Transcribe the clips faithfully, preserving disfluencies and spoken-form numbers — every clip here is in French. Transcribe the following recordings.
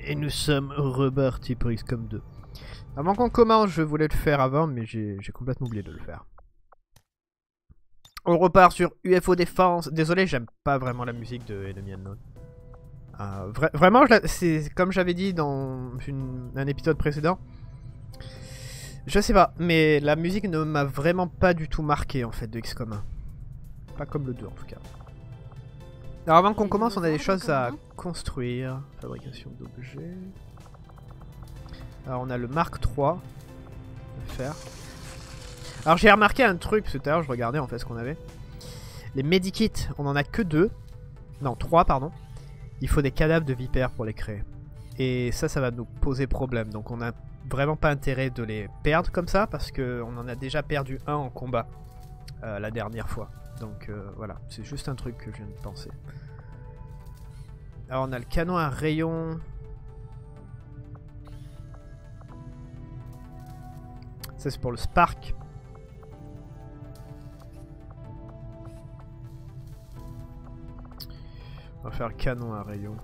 Et nous sommes repartis pour X COM deux. Avant qu'on commence, je voulais le faire avant, mais j'ai complètement oublié de le faire. On repart sur U F O Défense. Désolé, j'aime pas vraiment la musique de Enemy Unknown. Euh, vra vraiment, c'est comme j'avais dit dans une, un épisode précédent. Je sais pas, mais la musique ne m'a vraiment pas du tout marqué en fait de X COM un. Pas comme le deux en tout cas. Alors avant qu'on commence, on a des choses à construire. Fabrication d'objets. Alors on a le Mark trois à faire. Alors j'ai remarqué un truc, parce que tout à l'heure je regardais en fait ce qu'on avait. Les medikits, on en a que deux. Non, trois pardon. Il faut des cadavres de vipères pour les créer. Et ça, ça va nous poser problème. Donc on a vraiment pas intérêt de les perdre comme ça, parce qu'on en a déjà perdu un en combat euh, la dernière fois. Donc euh, voilà, c'est juste un truc que je viens de penser. Alors on a le canon à rayon. Ça c'est pour le Spark. On va faire le canon à rayon.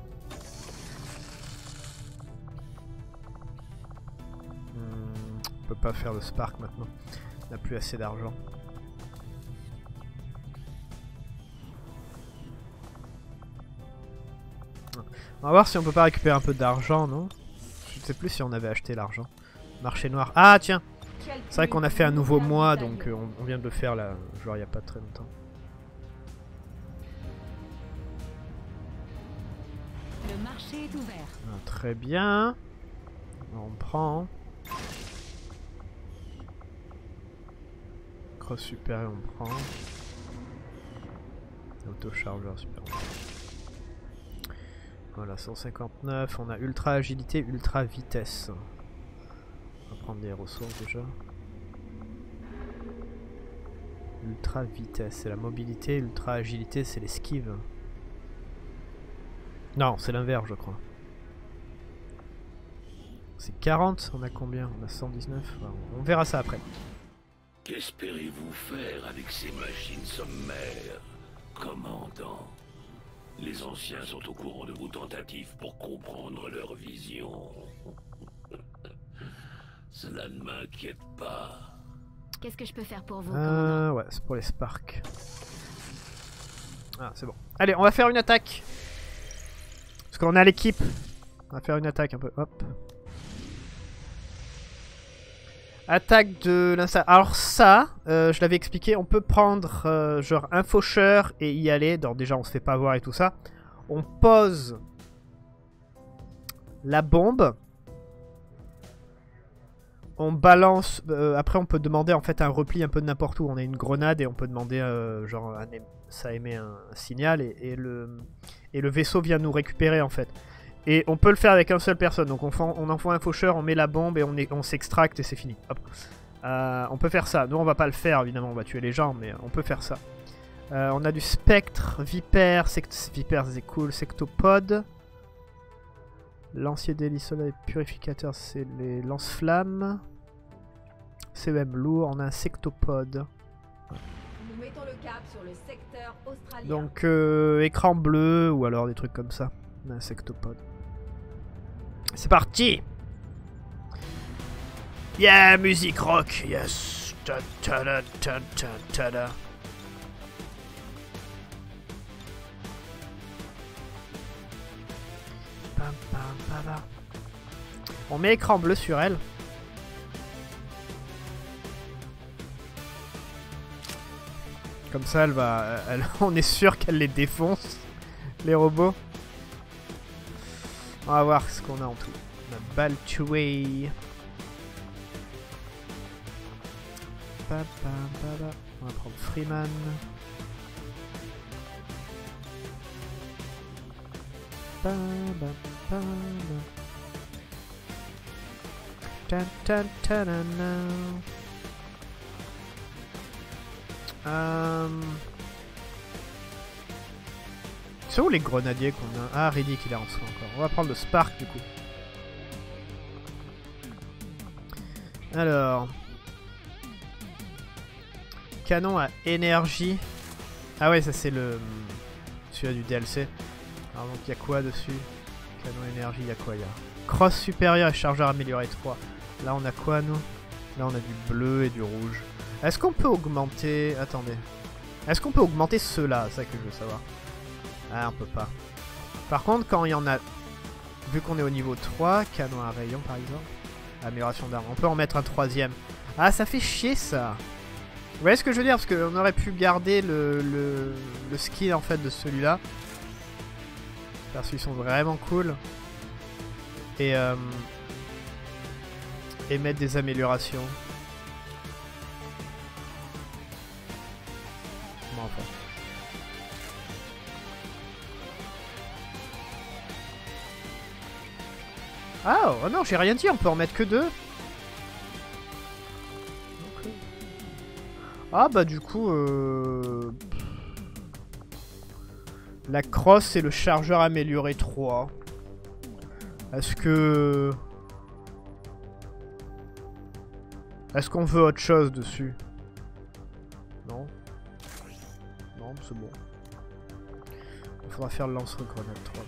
Hmm, on peut pas faire le Spark maintenant. On n'a plus assez d'argent. On va voir si on peut pas récupérer un peu d'argent, non? Je ne sais plus si on avait acheté l'argent. Marché noir. Ah tiens! C'est vrai qu'on a fait un nouveau mois, donc euh, on, on vient de le faire là, genre il n'y a pas très longtemps. Le marché est ouvert. Ah, très bien. On prend. Cross supérieur, on prend. Autochargeur supérieur. Voilà, cent cinquante-neuf. On a ultra agilité, ultra vitesse. On va prendre des ressources déjà. Ultra vitesse, c'est la mobilité. Ultra agilité, c'est l'esquive. Non, c'est l'inverse, je crois. C'est quarante, on a combien? On a cent dix-neuf. Enfin, on verra ça après. Qu'espérez-vous faire avec ces machines sommaires, commandant? Les anciens sont au courant de vos tentatives pour comprendre leur vision. Cela ne m'inquiète pas. Qu'est-ce que je peux faire pour vous, euh, commandant? Ouais, c'est pour les Sparks. Ah, c'est bon. Allez, on va faire une attaque. Parce qu'on a l'équipe. On va faire une attaque un peu. Hop. Attaque de l'insta. Alors ça, euh, je l'avais expliqué, on peut prendre euh, genre un faucheur et y aller. Donc déjà on se fait pas voir et tout ça. On pose la bombe. On balance. Euh, après on peut demander en fait un repli un peu de n'importe où. On a une grenade et on peut demander euh, genre un, ça émet un, un signal et, et, le, et le vaisseau vient nous récupérer en fait. Et on peut le faire avec une seule personne. Donc on, on envoie un faucheur, on met la bombe et on, on s'extracte et c'est fini. Hop. Euh, on peut faire ça. Nous on va pas le faire évidemment, on va tuer les gens, mais on peut faire ça. Euh, on a du spectre, vipère, sect... vipère c'est cool, sectopode. Lancier délit soleil purificateur, c'est les lance-flammes. C E M lourd, on a un sectopode. Nous mettons le cap sur le secteur australien. Donc euh, écran bleu ou alors des trucs comme ça. On a un sectopode. C'est parti! Yeah, musique rock, yes! Ta ta ta ta ta ta ta. Pam, pam, pam, pam. On met écran bleu sur elle. Comme ça, elle va. Elle, on est sûr qu'elle les défonce, les robots. On va voir ce qu'on a en tout. On a balle tuée. On va prendre Freeman. Euh... C'est où les grenadiers qu'on a? Ah, Riddick il est en dessous encore. On va prendre le Spark du coup. Alors... Canon à énergie. Ah ouais, ça c'est le... Celui-là du D L C. Alors donc il y a quoi dessus? Canon énergie, il y a quoi? Il y a crosse supérieure et chargeur amélioré trois. Là on a quoi nous? Là on a du bleu et du rouge. Est-ce qu'on peut augmenter... Attendez. Est-ce qu'on peut augmenter ceux-là? C'est ça que je veux savoir. Ah, on peut pas. Par contre, quand il y en a... Vu qu'on est au niveau trois, canon à rayon par exemple. Amélioration d'armes. On peut en mettre un troisième. Ah, ça fait chier ça. Vous voyez ce que je veux dire? Parce qu'on aurait pu garder le, le, le skin en fait de celui-là. Parce qu'ils sont vraiment cool. Et, euh, et mettre des améliorations. Bon, enfin. Ah, oh non, j'ai rien dit, on peut en mettre que deux. Okay. Ah bah du coup... Euh... La crosse et le chargeur amélioré trois. Est-ce que... Est-ce qu'on veut autre chose dessus? Non. Non, c'est bon. Il faudra faire le lance-grenade trois.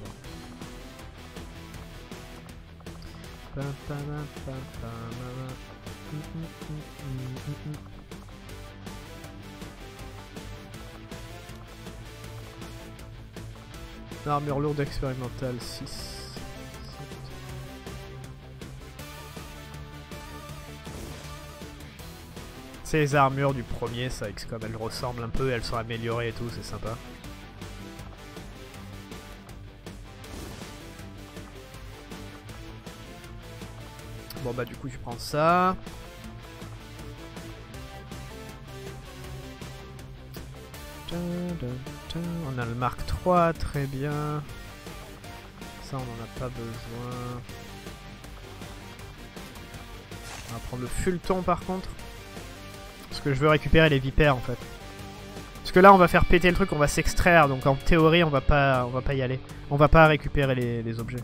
Armure lourde expérimentale six. C'est les armures du premier, ça, X COM, elles ressemblent un peu, elles sont améliorées et tout, c'est sympa. Bon bah du coup je prends ça. On a le Mark trois, très bien. Ça on n'en a pas besoin. On va prendre le Fulton par contre. Parce que je veux récupérer les vipères en fait. Parce que là on va faire péter le truc, on va s'extraire. Donc en théorie on va pas, on va pas y aller. On va pas récupérer les, les objets.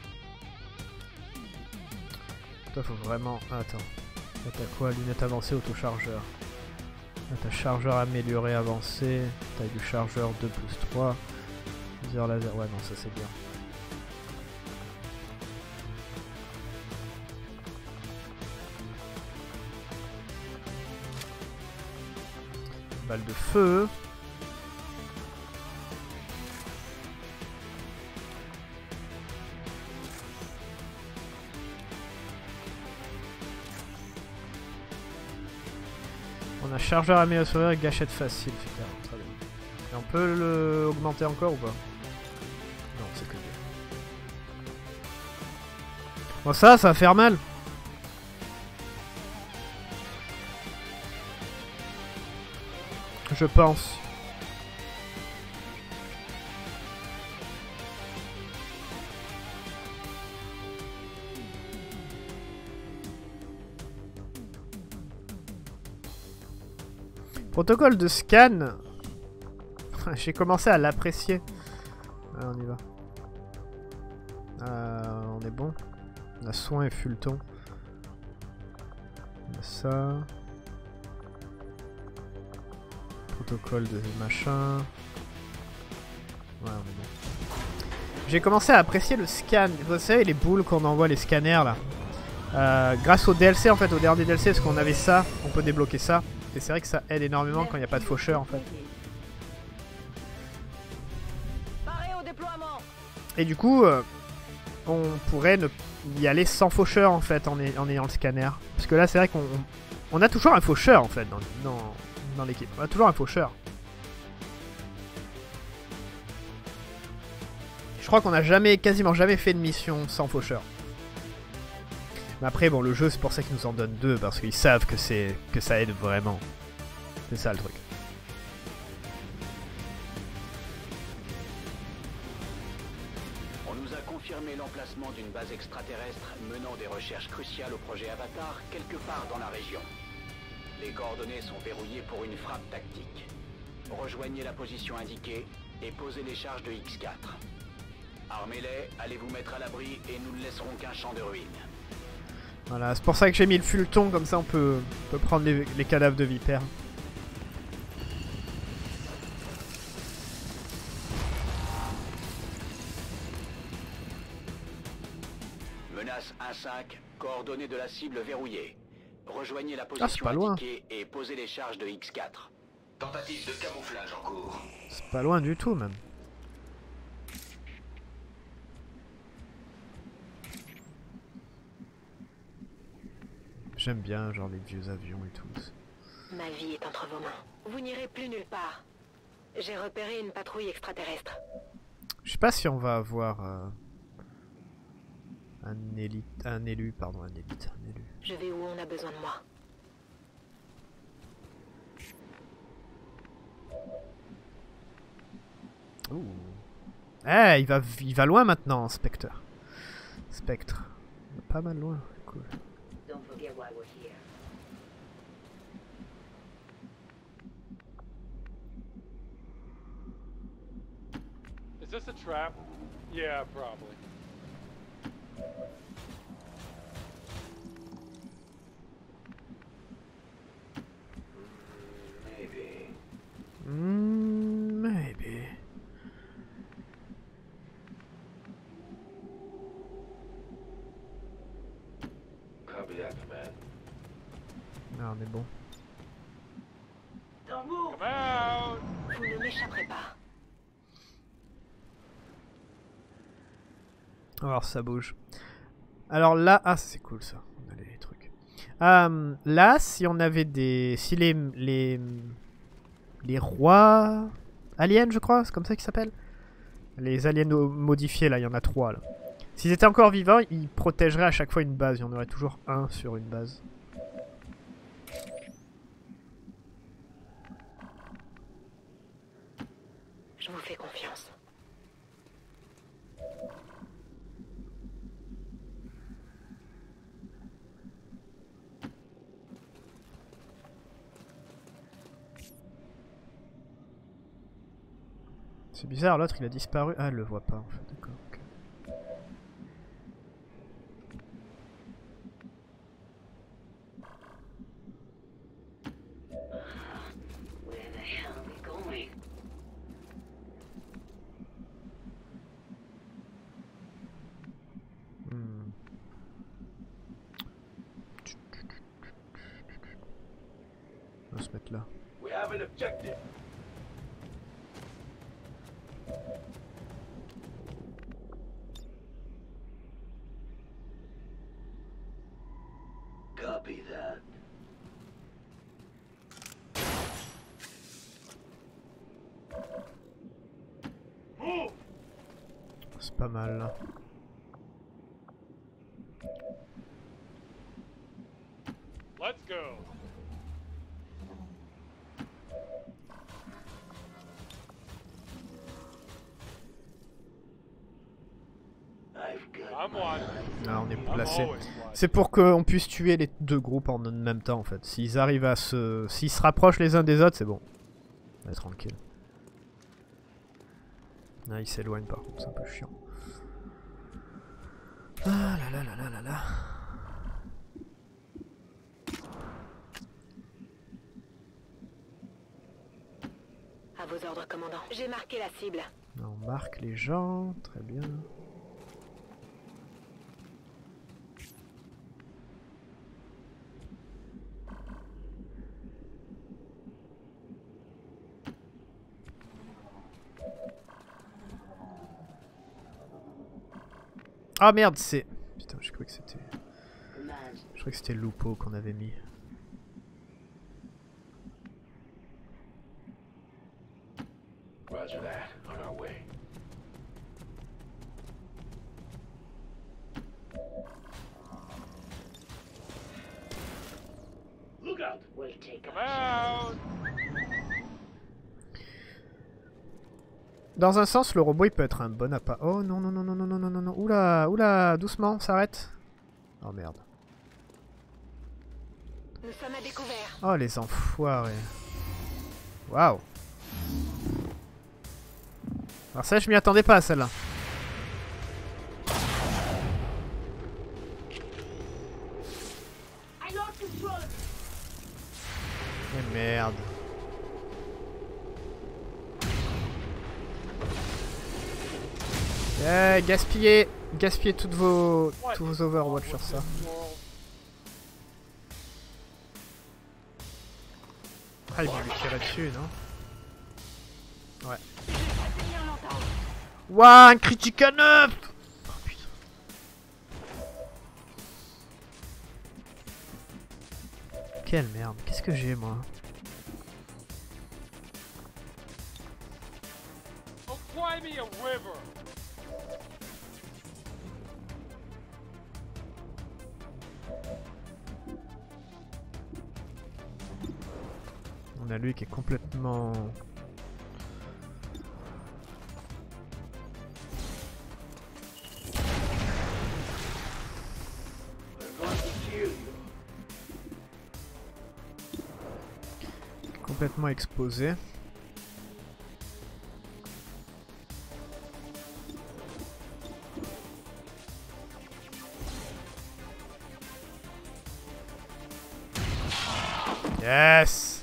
Toi faut vraiment... Ah, attends. Là t'as quoi? Lunette avancée, autochargeur. Là t'as chargeur amélioré avancé. Taille du chargeur deux plus trois. Viseur laser. Ouais non ça c'est bien. Balle de feu. On a chargeur amélioré, gâchette facile, super, très bien. Et on peut le augmenter encore ou pas? Non, c'est que bien. Bon ça, ça va faire mal. Je pense. Protocole de scan. J'ai commencé à l'apprécier. Ah, on y va. Euh, on est bon. On a soin et Fulton. On a ça. Protocole de machin. Ouais, on est bon. J'ai commencé à apprécier le scan. Vous savez les boules qu'on envoie, les scanners là. Euh, grâce au D L C en fait, au dernier D L C, parce qu'on avait ça, on peut débloquer ça. Et c'est vrai que ça aide énormément quand il n'y a pas de faucheur en fait. Et du coup, euh, on pourrait ne y aller sans faucheur en fait en, ay en ayant le scanner. Parce que là c'est vrai qu'on on a toujours un faucheur en fait dans, dans, dans l'équipe. On a toujours un faucheur. Je crois qu'on a jamais, quasiment jamais fait de mission sans faucheur. Mais après bon le jeu c'est pour ça qu'ils nous en donnent deux. Parce qu'ils savent que, c'est que ça aide vraiment. C'est ça le truc. On nous a confirmé l'emplacement d'une base extraterrestre menant des recherches cruciales au projet Avatar quelque part dans la région. Les coordonnées sont verrouillées pour une frappe tactique. Rejoignez la position indiquée et posez les charges de X quatre. Armez-les, allez vous mettre à l'abri et nous ne laisserons qu'un champ de ruines. Voilà, c'est pour ça que j'ai mis le Fulton, comme ça on peut, on peut prendre les, les cadavres de vipères. Menace un cinq, coordonnées de la cible verrouillée. Rejoignez la position pas loin. indiquée et posez les charges de X quatre. Tentative de camouflage en cours. C'est pas loin du tout même. J'aime bien genre les vieux avions et tout. Ma vie est entre vos mains. Vous n'irez plus nulle part. J'ai repéré une patrouille extraterrestre. Je sais pas si on va avoir euh, un élite, un élu, pardon, un élite, un élu. Je vais où on a besoin de moi. Ouh. Eh, il va, il va loin maintenant, Spectre. Spectre. Pas mal loin, cool. Don't forget why we're here. Is this a trap? Yeah, probably. Maybe. Mm, maybe. Copy that, command. Non, on est bon. Come out! Vous ne m'échapperez pas. Alors ça bouge. Alors là, ah c'est cool ça. On a les trucs. Euh, là, si on avait des, si les les les rois aliens, je crois, c'est comme ça qu'ils s'appellent. Les aliens modifiés là, il y en a trois là. S'ils étaient encore vivants, ils protégeraient à chaque fois une base. Il y en aurait toujours un sur une base. Je vous fais confiance. C'est bizarre, l'autre il a disparu. Ah, elle le voit pas en fait, d'accord. Okay. Where the hell are we going? Hmm. On va se mettre là. We have an objective. Copy that. Move! C'est pas mal là. Let's go. I've got I'm one. Là, on est I'm placé. always one. C'est pour qu'on puisse tuer les deux groupes en même temps en fait. S'ils arrivent à se... S'ils se rapprochent les uns des autres, c'est bon. On va être tranquille. Ah, ils s'éloignent par contre, c'est un peu chiant. Ah là là là là là là. À vos ordres, commandant. J'ai marqué la cible. Là, on marque les gens, très bien. Ah merde, c'est... Putain, j'ai cru que c'était... Je croyais que c'était Lupo qu'on avait mis. Roger that. On our way. Look out! We'll take Come out! Dans un sens, le robot il peut être un bon appât. Oh non, non, non, non, non, non, non, non, non. Oula, oula, doucement, s'arrête. Oh merde. Nous sommes à découvert. Oh les enfoirés. Waouh. Alors ça, je m'y attendais pas à celle-là. Mais merde. Eh, gaspillez, gaspillez toutes vos, tous vos Overwatch sur ça. Ah, il m'a lui tiré dessus, non? Ouais. Ouah, un critique à neuf! Oh putain. Quelle merde, qu'est-ce que j'ai moi? Oh, cry me a river. On a lui qui est complètement... complètement exposé. Yes.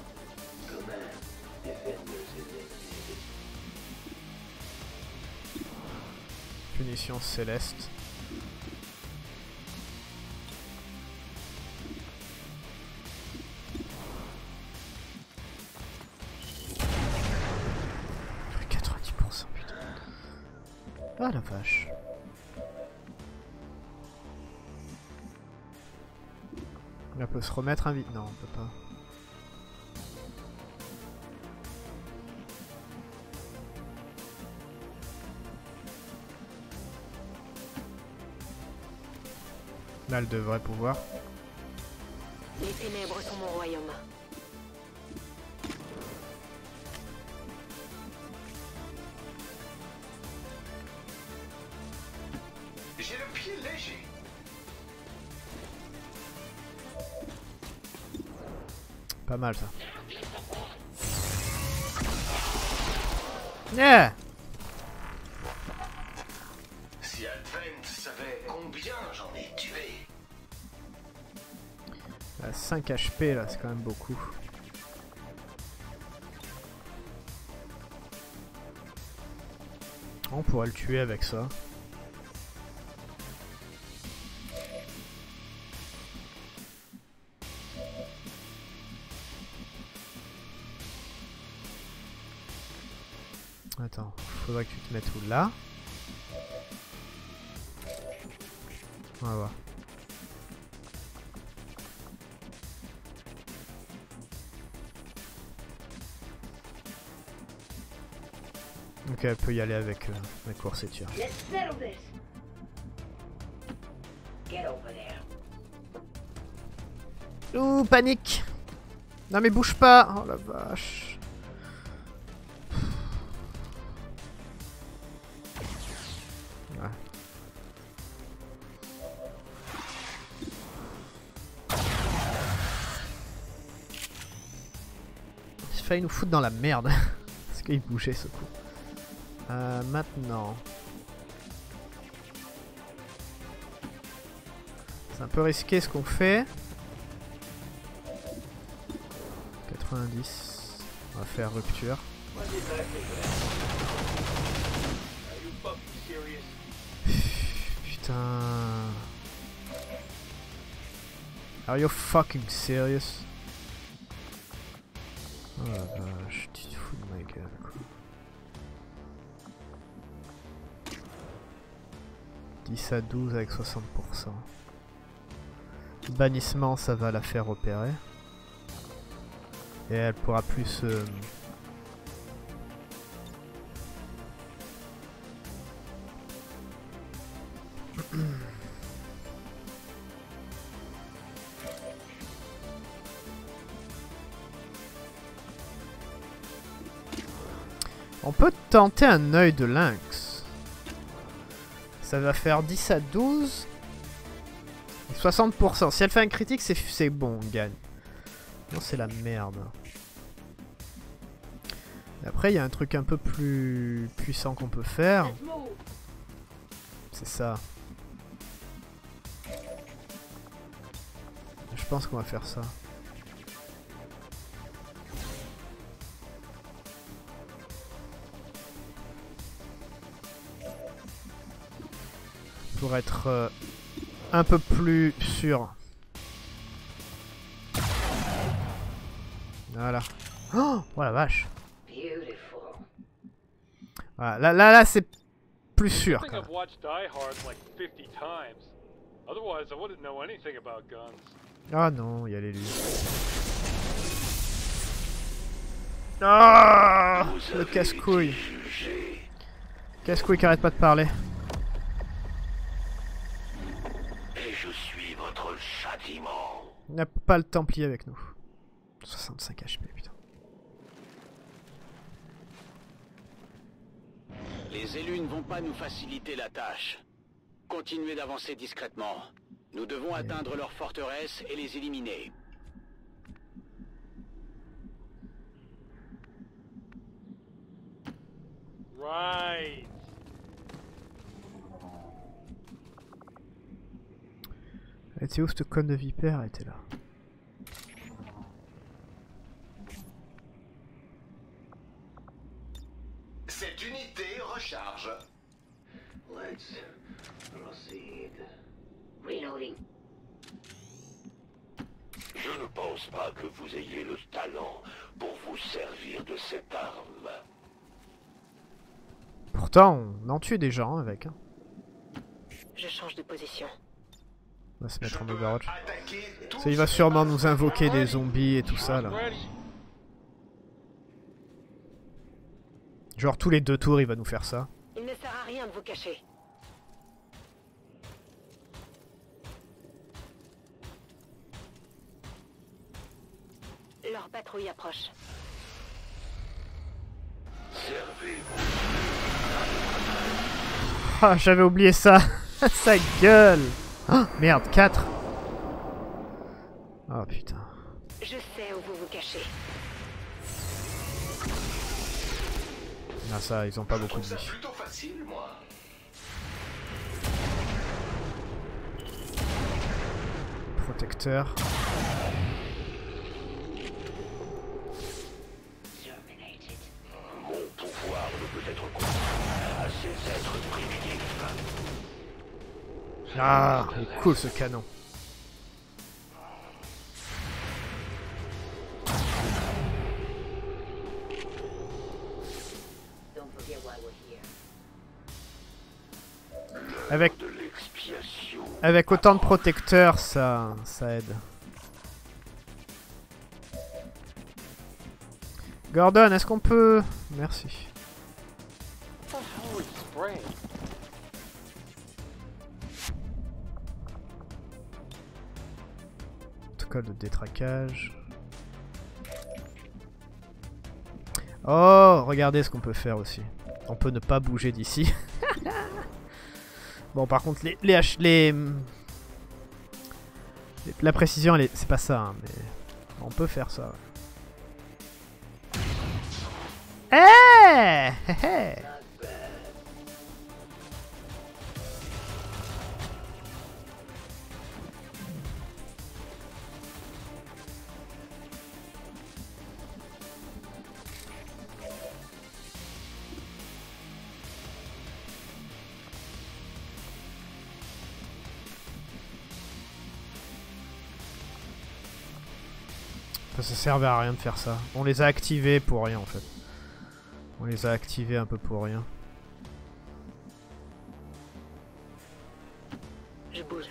Punition céleste. quatre-vingt-dix pour cent, putain. Ah la vache. On peut se remettre un vide. Non, on peut pas. Là, elle devrait pouvoir. Les ténèbres sont mon royaume. J'ai le pied léger. Pas mal ça. Yeah. Si Advent savait combien j'en ai tué. À cinq H P là, c'est quand même beaucoup. On pourrait le tuer avec ça. Attends, faudrait que tu te mettes où là. On va voir. Ok, elle peut y aller avec euh, la course et tir. Ouh, panique! Non mais bouge pas! Oh la vache! Ouais. J'ai failli nous foutre dans la merde. Parce qu'il bougeait ce coup. Euh, maintenant. C'est un peu risqué ce qu'on fait. quatre-vingt-dix. On va faire rupture. Putain. Are you fucking serious? Oh la vache, tu te fous de ma gueule quoi. dix à douze avec soixante pour cent. Bannissement, ça va la faire opérer. Et elle pourra plus... Euh... On peut tenter un œil de lynx. Ça va faire dix à douze. Et soixante pour cent. Si elle fait un critique, c'est bon, on gagne. Non, c'est la merde. Et après, il y a un truc un peu plus puissant qu'on peut faire. C'est ça. Je pense qu'on va faire ça. Pour être euh, un peu plus sûr. Voilà. Oh, oh la vache. Voilà, là, là, là c'est plus sûr. I think I've watched Die Hard like fifty times. Otherwise, I wouldn't know anything about guns. Ah non, il y a les lunes. Ah, le casse-couille. Casse-couille qui arrête pas de parler. Et je suis votre châtiment. Il n'a pas le Templier avec nous. soixante-cinq H P, putain. Les élus ne vont pas nous faciliter la tâche. Continuez d'avancer discrètement. Nous devons atteindre leur forteresse et les éliminer. Right. Elle était où cette conne de vipère? Elle était là. Cette unité recharge. Let's proceed. Reloading. Je ne pense pas que vous ayez le talent pour vous servir de cette arme. Pourtant, on en tue des gens avec. Hein. Je change de position. On va se mettre en Overwatch. Ça, il va sûrement nous invoquer des zombies et tout ça là. Genre tous les deux tours, il va nous faire ça. Il ne sert à rien de vous cacher. Leur patrouille approche. Servez-vous. Ah, j'avais oublié ça. Sa gueule. Oh, merde, quatre. Oh putain. Je sais où vous vous cachez. Ah ça, ils ont pas Je beaucoup trouve de ça vie. plutôt facile, moi. Protecteur. Mon pouvoir ne peut être comparé à ces êtres primitifs. Ah, il est cool ce canon. Avec, De l'expiation. avec autant de protecteurs, ça, ça aide. Gordon, est-ce qu'on peut... Merci. What the hell are you spraying? Protocole de détraquage. Oh, regardez ce qu'on peut faire aussi. On peut ne pas bouger d'ici. Bon, par contre, les, les, H, les, les la précision, elle est- c'est pas ça, hein, mais on peut faire ça. Ouais. Eh, eh, eh. Ça servait à rien de faire ça. On les a activés pour rien en fait. On les a activés un peu pour rien. Je bouge.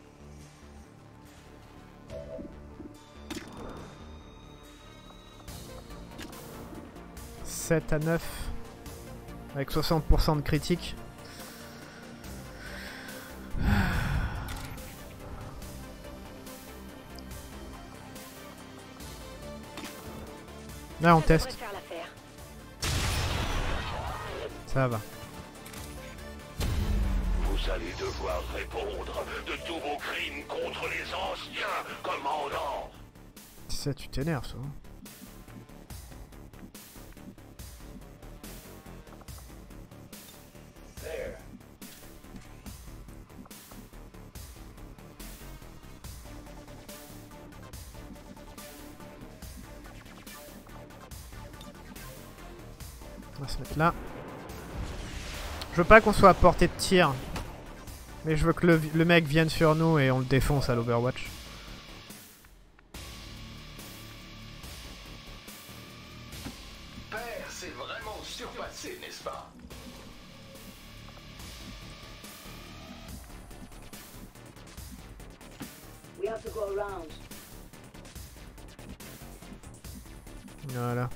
sept à neuf. Avec soixante pour cent de critique. Là on Ça teste. devrait faire l'affaire. Ça va. Vous allez devoir répondre de tous vos crimes contre les anciens, commandant. Ça, tu t'énerves, ça. Hein. On va se mettre là. Je veux pas qu'on soit à portée de tir. Mais je veux que le, le mec vienne sur nous et on le défonce à l'Overwatch. Père, c'est vraiment surpassé, n'est-ce pas? We have to go around. Voilà.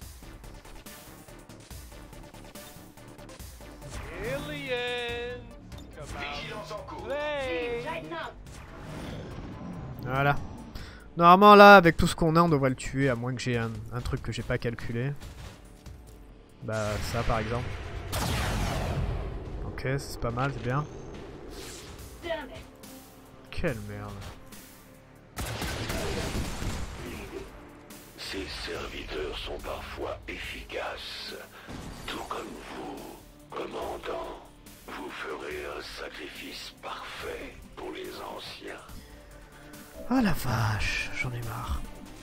Aliens! Come Vigilance en cours. Play! Tighten up. Voilà. Normalement là, avec tout ce qu'on a, on devrait le tuer, à moins que j'ai un, un truc que j'ai pas calculé. Bah ça par exemple. Ok, c'est pas mal, c'est bien. Damn it. Quelle merde. Ces serviteurs sont parfois efficaces. Tout comme vous, commandant. Vous ferez un sacrifice parfait pour les anciens. Oh la vache, j'en ai marre.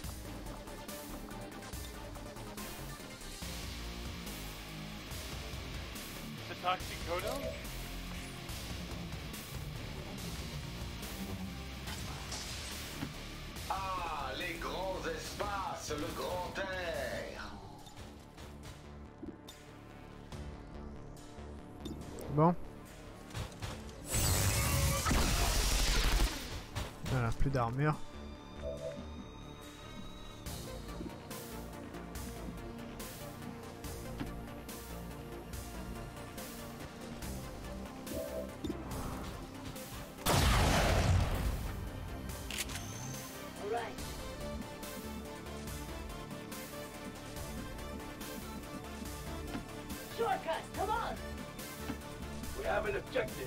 The Toxicodone? Ah, les grands espaces, le grand air. Bon. Voilà, plus d'armure. All right. Shortcut, come on. We have an objective.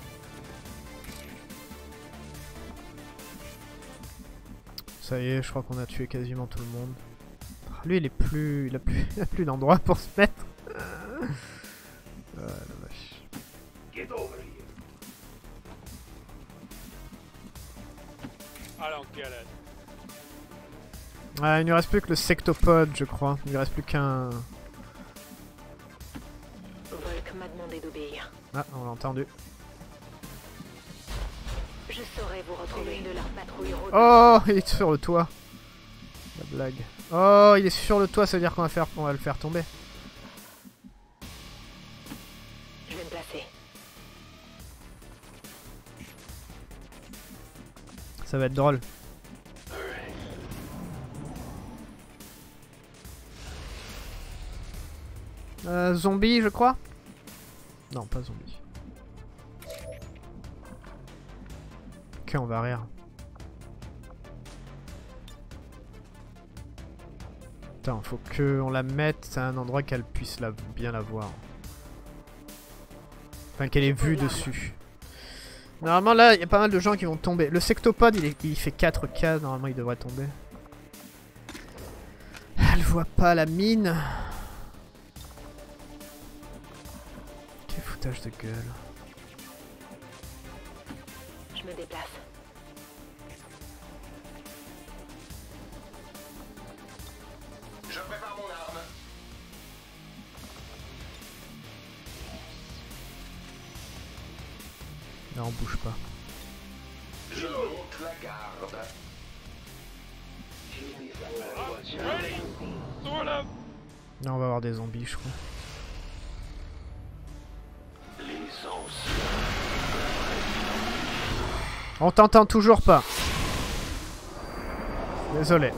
Ça y est, je crois qu'on a tué quasiment tout le monde. Ah, lui, il est plus, il a plus, il a plus d'endroit pour se mettre. Ah, la vache. Get over here. I don't get it. Ah, il ne reste plus que le sectopode, je crois. Il ne reste plus qu'un. Volk m'a demandé d'obéir. Ah, on l'a entendu. Je saurai vous retrouver une de leurs patrouilles rôdeuses. Oh, il est sur le toit. La blague. Oh, il est sur le toit, ça veut dire qu'on va faire, on va le faire tomber. Je vais me placer. Ça va être drôle. Euh, zombie, je crois. Non, pas zombie. Ok, on va rire. Putain, faut que on la mette à un endroit qu'elle puisse la, bien la voir. Enfin, qu'elle ait vue dessus. Normalement, là, il y a pas mal de gens qui vont tomber. Le sectopode, il, est, il fait quatre K. Normalement, il devrait tomber. Elle voit pas la mine. Quel foutage de gueule. Je me déplace. Je prépare mon arme. Non, on bouge pas. Je monte la garde. Ready? Sort of. Là, on va avoir des zombies, je crois. Les anciens. On t'entend toujours pas. Désolé.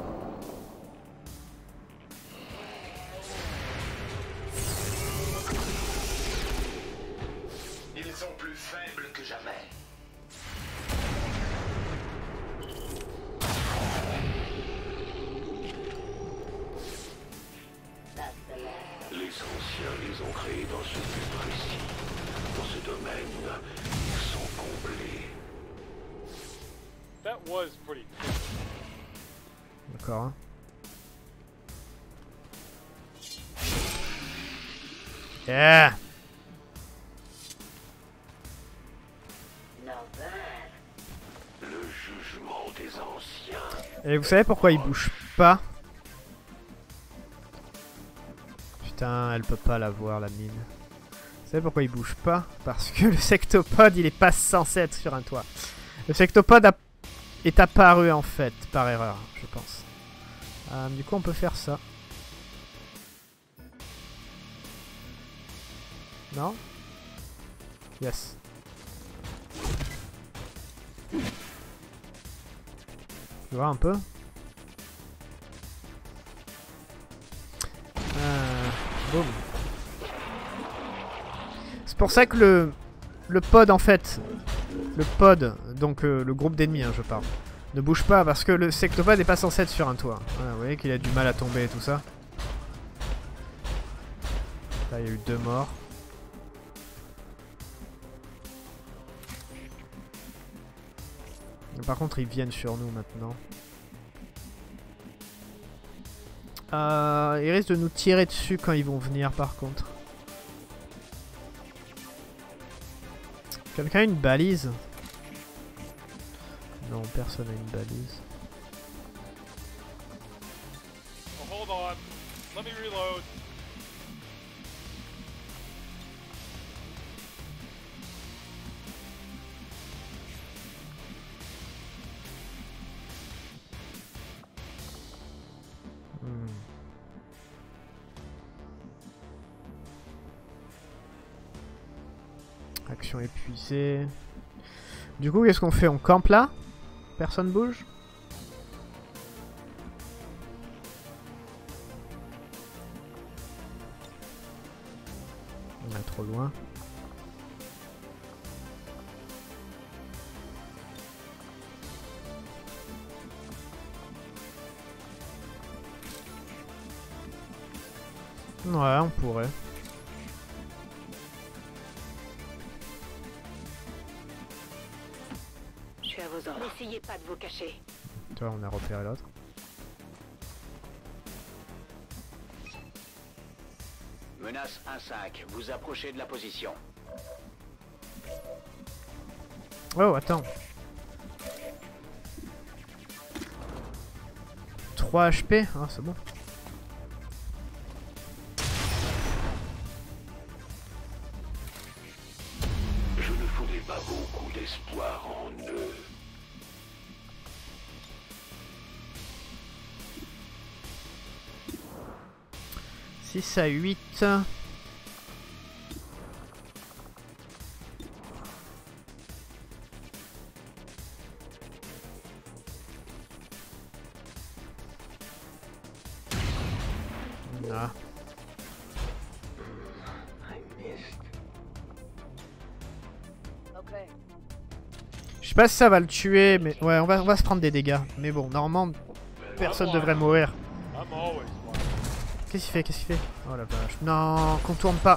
Ils sont plus faibles que jamais. Les anciens les ont créés dans ce but précis. Dans ce domaine, ils sont comblés. That was pretty cool. D'accord. Hein. Yeah. Le jugement des anciens. Et vous savez pourquoi il bouge pas? Putain, elle peut pas la voir, la mine. savez pourquoi il bouge pas? Parce que le sectopode il est pas censé être sur un toit. Le sectopode a... est apparu en fait par erreur, je pense. Euh, du coup on peut faire ça. Non? Yes. Tu vois un peu? Euh, boum. C'est pour ça que le, le pod en fait, le pod, donc euh, le groupe d'ennemis hein, je parle, ne bouge pas parce que le sectopode n'est pas censé être sur un toit. Voilà, vous voyez qu'il a du mal à tomber et tout ça. Là il y a eu deux morts. Et par contre ils viennent sur nous maintenant. Euh, ils risquent de nous tirer dessus quand ils vont venir par contre. Quelqu'un a une balise? Non, personne n'a une balise. Oh, hold on. Let me reload. Hmm. Action épuisée. Du coup, qu'est-ce qu'on fait? On campe là? Personne bouge? On est trop loin. Ouais, on pourrait. Je suis à vos ordres. N'essayez pas de vous cacher. Toi, on a repéré l'autre. Menace un cinq, vous approchez de la position. Oh, attends. trois H P? Ah, c'est bon. Je ne fondais pas beaucoup d'espoir en eux. six à huit. Ah. Je sais pas si ça va le tuer, mais ouais, on va, on va se prendre des dégâts. Mais bon, normalement, personne devrait mourir. I'm always one. Qu'est-ce qu'il fait? Qu'est-ce qu'il fait? Oh la vache. Non, contourne pas.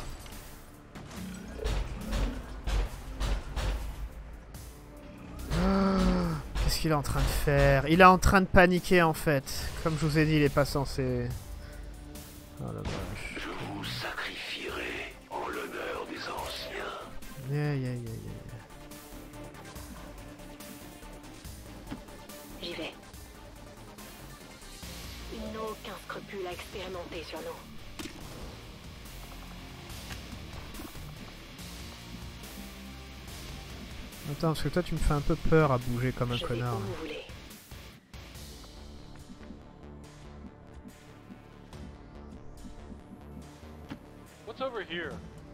Ah, qu'est-ce qu'il est en train de faire? Il est en train de paniquer en fait. Comme je vous ai dit, il est pas censé. Oh la vache. Je vous sacrifierai en l'honneur des anciens. Yeah, yeah, yeah, yeah. J'y vais. Ils n'ont aucun scrupule à expérimenter sur nous. Attends, parce que toi tu me fais un peu peur à bouger comme un Je vais connard. où vous voulez. What's over here?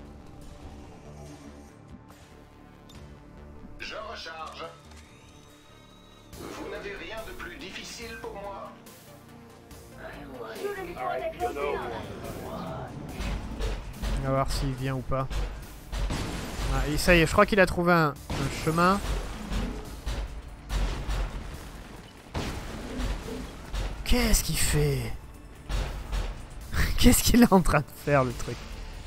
Je recharge. Vous n'avez rien de plus difficile pour moi? Alright, get over. On va voir s'il vient ou pas. Ah, et ça y est, je crois qu'il a trouvé un, un chemin. Qu'est-ce qu'il fait? Qu'est-ce qu'il est en train de faire le truc?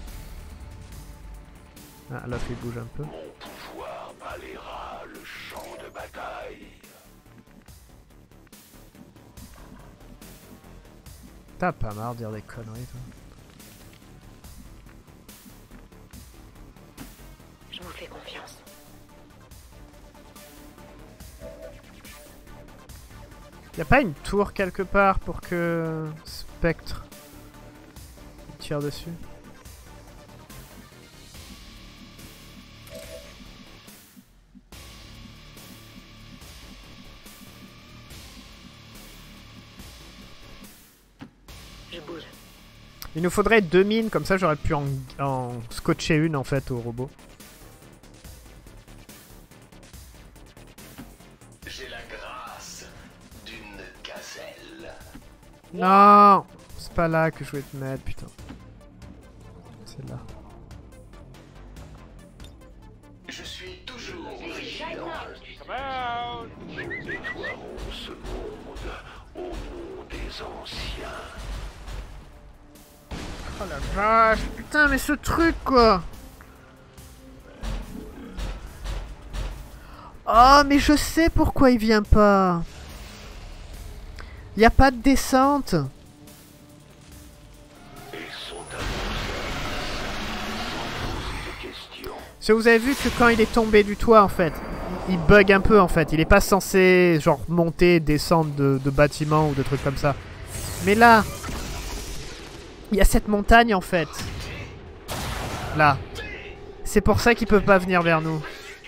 Ah, là il bouge un peu. Mon pouvoir balayera le champ de bataille. T'as pas marre de dire des conneries toi? Je vous fais confiance. Y'a pas une tour quelque part pour que Spectre tire dessus? Il nous faudrait deux mines, comme ça j'aurais pu en, en scotcher une en fait au robot. J'ai la grâce d'une gazelle. Non, c'est pas là que je voulais te mettre, putain. C'est là. Je suis toujours vigilant. Come out! Nous nettoierons ce monde au nom des anciens. Oh la vache, putain, mais ce truc quoi. Oh, mais je sais pourquoi il vient pas. Y a pas de descente. Ils sont annoncés sans poser de questions. Si vous avez vu que quand il est tombé du toit en fait, il bug un peu en fait. Il est pas censé genre monter, descendre de, de bâtiments ou de trucs comme ça. Mais là, il y a cette montagne en fait. Là. C'est pour ça qu'il peut pas venir vers nous.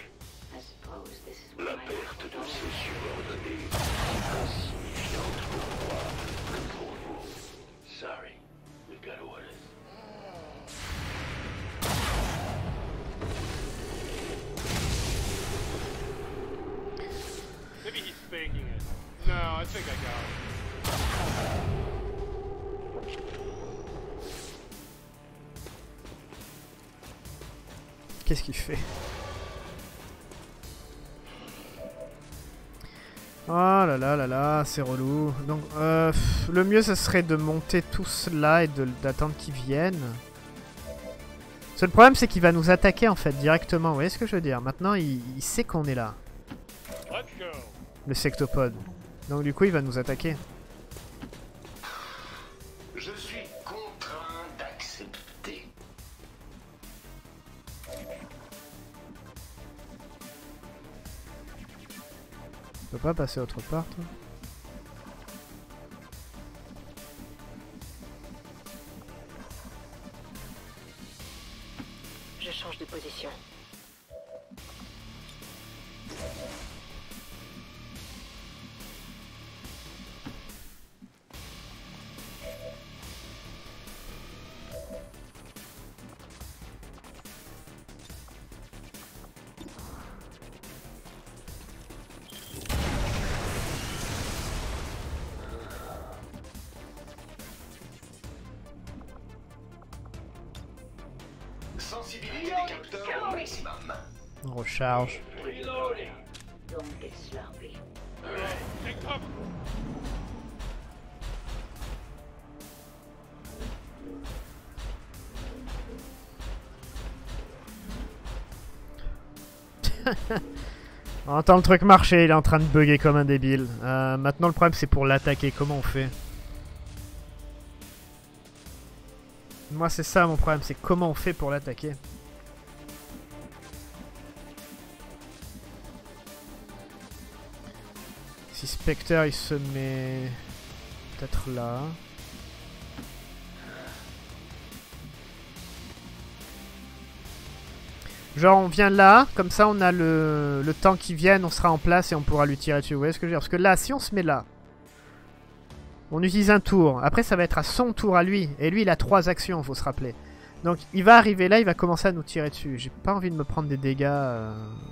La perte de ses subordonnés est insignifiante pour moi que pour vous. Sorry, we got orders. Maybe he's faking it. No, I think I got it. Qu'est-ce qu'il fait? Oh là là là là, c'est relou. Donc, euh, pff, le mieux, ce serait de monter tout cela et de- d'attendre qu'ils viennent. Parce que le problème, c'est qu'il va nous attaquer, en fait, directement. Vous voyez ce que je veux dire? Maintenant, il, il sait qu'on est là, Let's go. le sectopode. Donc, du coup, il va nous attaquer. Je suis contraint d'accepter. Tu peux pas passer autre part, toi? Je change de position. Sensibilité des capteurs au maximum. On recharge. Reloading. Don't get sloppy. Take cover. On entend le truc marcher, il est en train de bugger comme un débile. Euh, maintenant, le problème, c'est pour l'attaquer. Comment on fait? Moi, c'est ça mon problème, c'est comment on fait pour l'attaquer. Si Spectre, il se met peut-être là. Genre on vient là, comme ça on a le, le temps qu'il vienne, on sera en place et on pourra lui tirer dessus. Vous voyez ce que je veux dire? Parce que là, si on se met là, on utilise un tour. Après ça va être à son tour à lui. Et lui il a trois actions, faut se rappeler. Donc il va arriver là, il va commencer à nous tirer dessus. J'ai pas envie de me prendre des dégâts euh,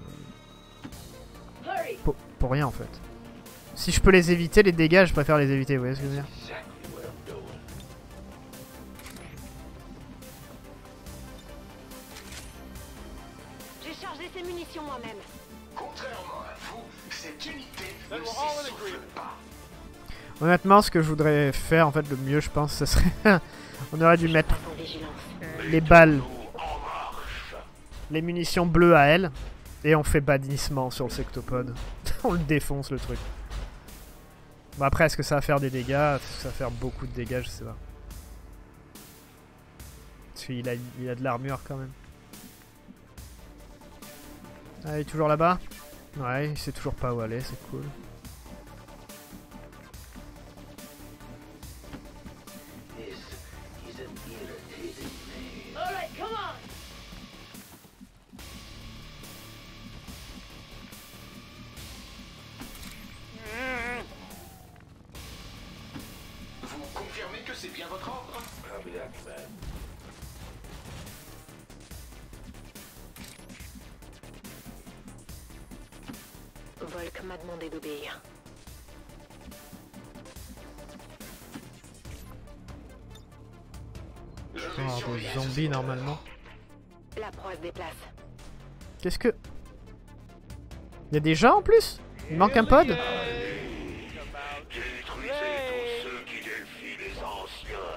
Hurry! pour, pour rien en fait. Si je peux les éviter, les dégâts, je préfère les éviter, vous voyez ce que je veux dire? Exactly what I'm doing. J'ai chargé ces munitions moi-même. Contrairement à vous, cette unité Then ne we're all in s'essouffle agreement. pas. Honnêtement, ce que je voudrais faire, en fait, le mieux, je pense, ce serait... on aurait dû mettre En vigilance. les balles, Nous, en marche. les munitions bleues à elle, et on fait bannissement sur le sectopode. On le défonce, le truc. Bon, après, est-ce que ça va faire des dégâts? Est-ce que ça va faire beaucoup de dégâts? Je sais pas. Parce qu'il a, il a de l'armure, quand même. Ah, il est toujours là-bas? Ouais, il sait toujours pas où aller, c'est cool. Alright, come on! Vous confirmez que c'est bien votre ordre? Copy that, Volk m'a demandé d'obéir. Oh, des zombies normalement. La proie se déplace. Qu'est-ce que... Y'a des gens en plus? Il manque un pod? Détruisez tous ceux qui défient les anciens.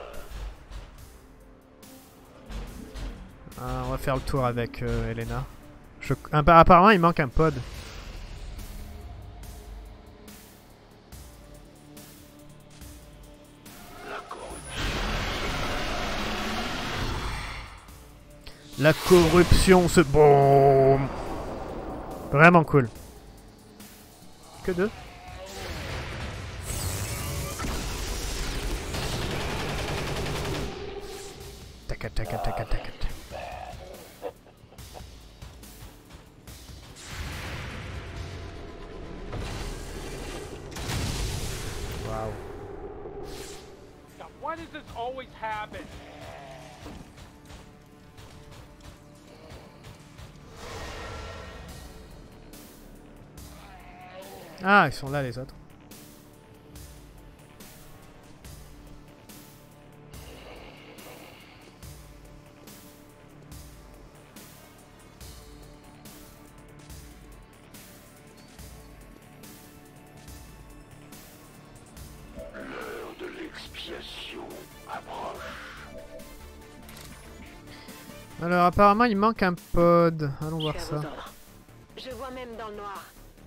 Ah, on va faire le tour avec euh, Elena. Je... Apparemment il manque un pod. La corruption, c'est bon. Vraiment cool. Que deux. Taca taca taca taca. Wow. God, why does this always happen? Ah, ils sont là les autres. L'heure de l'expiation approche. Alors apparemment il manque un pod. Allons Je voir suis à vos ça. ordres. Je vois même dans le noir.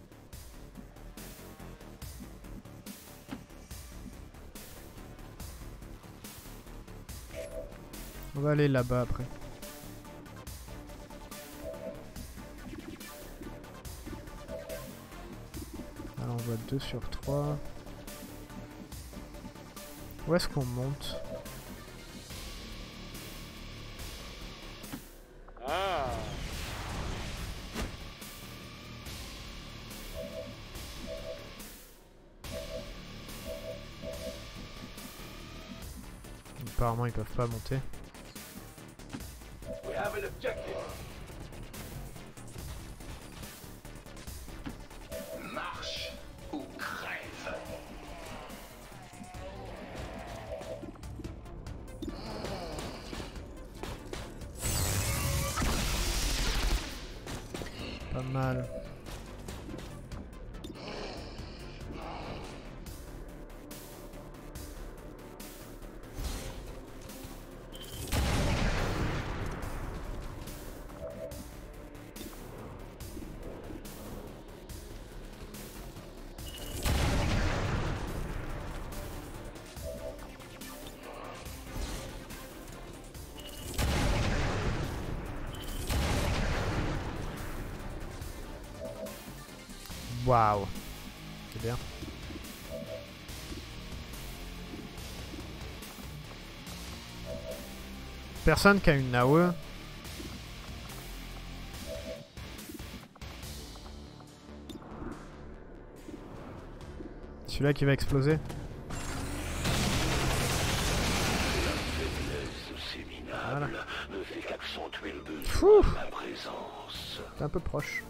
On va aller là-bas après. Alors on voit deux sur trois. Où est-ce qu'on monte? Ah. Apparemment ils peuvent pas monter. We have an objective. Marche ou crève. Pas mal. Waouh, c'est bien. Personne qui a une A O E. Celui-là qui va exploser. Voilà. Ne fait qu'accentuer le besoin Fouh. de ma présence. T'es un peu proche.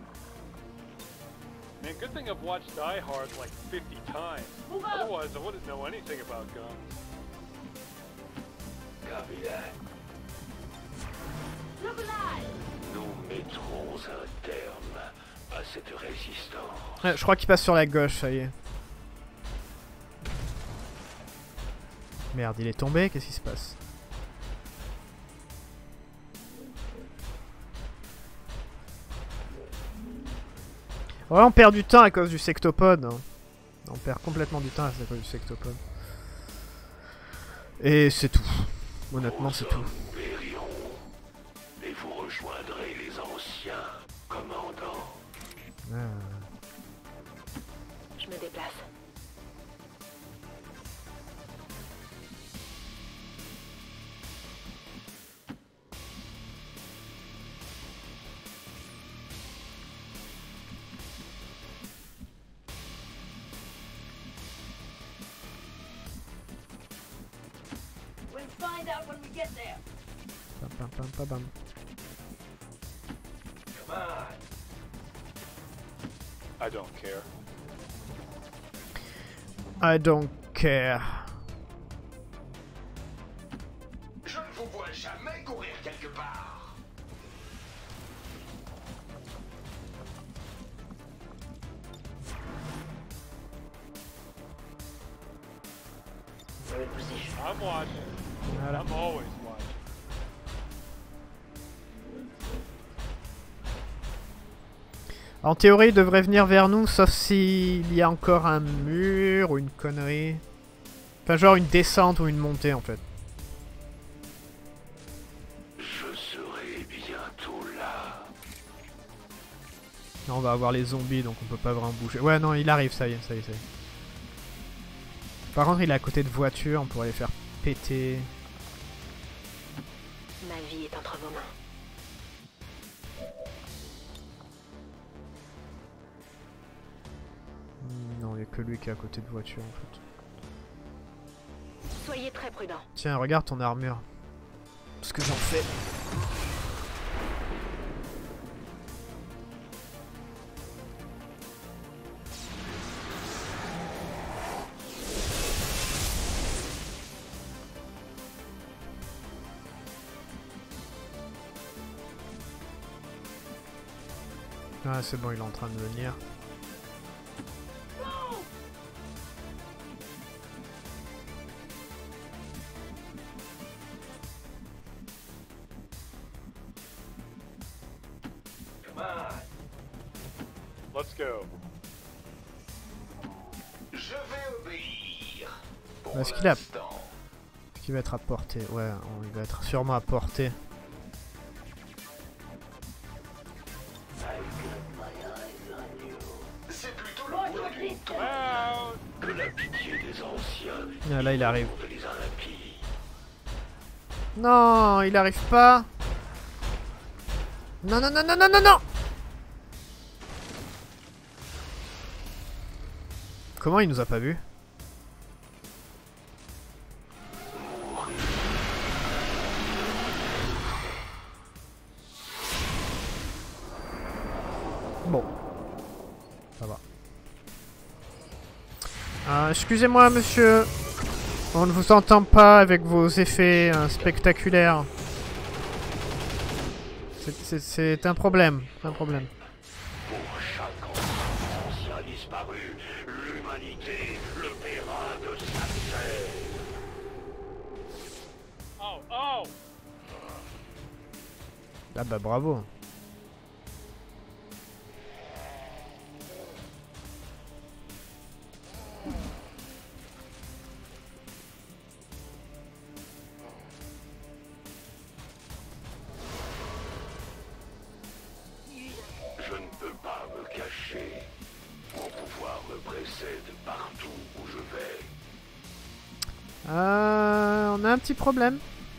Man, good thing I've watched Die Hard like fifty times. Otherwise, I wouldn't know anything about guns. Copy that. Nous mettrons un terme à cette résistance. Ouais, je crois qu'il passe sur la gauche, ça y est. Merde, il est tombé, qu'est-ce qui se passe? Ouais, on perd du temps à cause du sectopode. Hein. On perd complètement du temps à cause du sectopode. Et c'est tout. Honnêtement, c'est tout. Nous périrons, et vous rejoindrez les anciens commandants. Ah. Je me déplace. We'll find out when we get there. Pam, pam, pam, pam, pam. Come on. I don't care. I don't care. Je ne vous vois jamais courir quelque part. I'm watching. Voilà. I'm always watching. En théorie, il devrait venir vers nous, sauf s'il y a encore un mur ou une connerie. Enfin, genre une descente ou une montée, en fait. Je serai bientôt là. Là, on va avoir les zombies, donc on peut pas vraiment bouger. Ouais, non, il arrive, ça y est, ça y est, ça y est. Par contre, il est à côté de voitures, on pourrait les faire péter. Ma vie est entre vos mains. Non, il n'y a que lui qui est à côté de voiture, en fait. Soyez très prudents. Tiens, regarde ton armure. Ce que j'en fais. Ah, c'est bon, il est en train de venir. Let's go. Je vais obéir. Pour Est-ce qu'il a... l'instant. Est-ce qu'il va être à portée? Ouais, on- il va être sûrement à portée. C'est plutôt le point du mouton. Out. Que la pitié des anciens Ah, là, il arrive. de les impies. Non, il arrive pas. Non, non, non, non, non, non, non. Comment il nous a pas vu? Bon. Ça va. Euh, excusez-moi, monsieur. On ne vous entend pas avec vos effets euh, spectaculaires. C'est- C'est c'est un problème. C'est un problème. Pour chaque ancien disparu, l'humanité le paiera de sa misère. Oh, oh. Ah bah bravo. Je ne peux pas me cacher. Mon pouvoir me précède partout où je vais. Euh, on a un petit problème.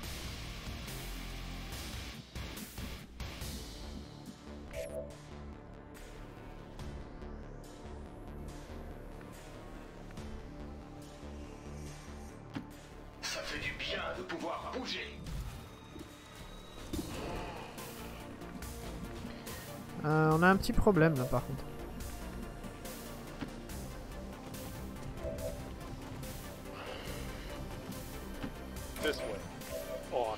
Ça fait du bien de pouvoir bouger. Euh, on a un petit problème là par contre. This way. Awesome.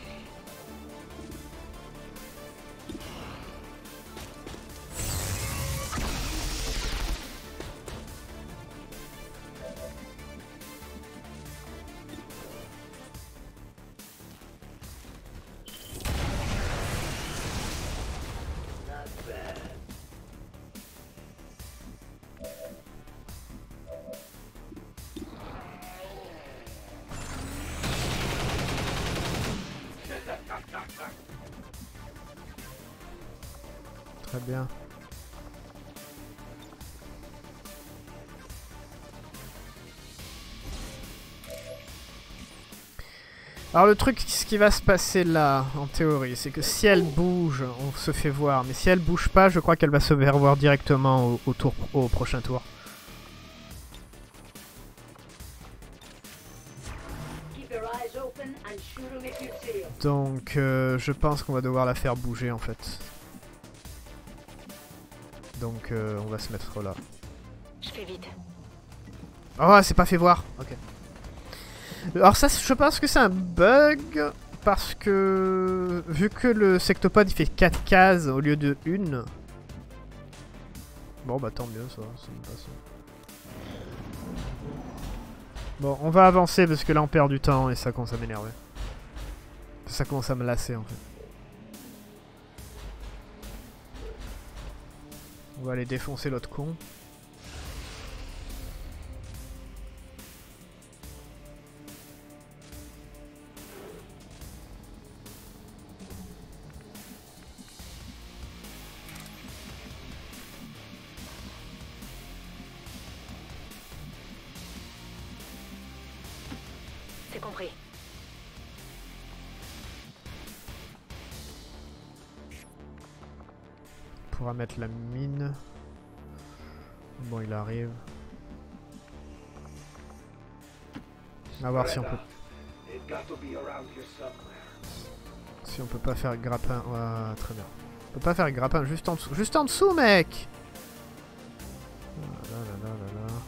Très bien. Alors le truc, ce qui va se passer là, en théorie, c'est que si elle bouge, on se fait voir. Mais si elle bouge pas, je crois qu'elle va se faire voir directement au, au, tour, au prochain tour. Keep your eyes open and shoot 'em if you see 'em. Donc euh, je pense qu'on va devoir la faire bouger en fait. Donc euh, on va se mettre là. Je fais vite. Oh, c'est pas fait voir. Ok. Alors ça, je pense que c'est un bug. Parce que... Vu que le sectopode il fait quatre cases au lieu de une. Bon bah tant mieux ça. ça me passe. Bon, on va avancer parce que là on perd du temps et ça commence à m'énerver. Ça commence à me lasser en fait. On va aller défoncer l'autre con. C'est compris. On pourra mettre la mine. Bon, il arrive. On va voir si on peut. Si on peut pas faire grappin. Ouais, très bien. On peut pas faire grappin juste en dessous. Juste en dessous, mec! Là, là, là, là, là.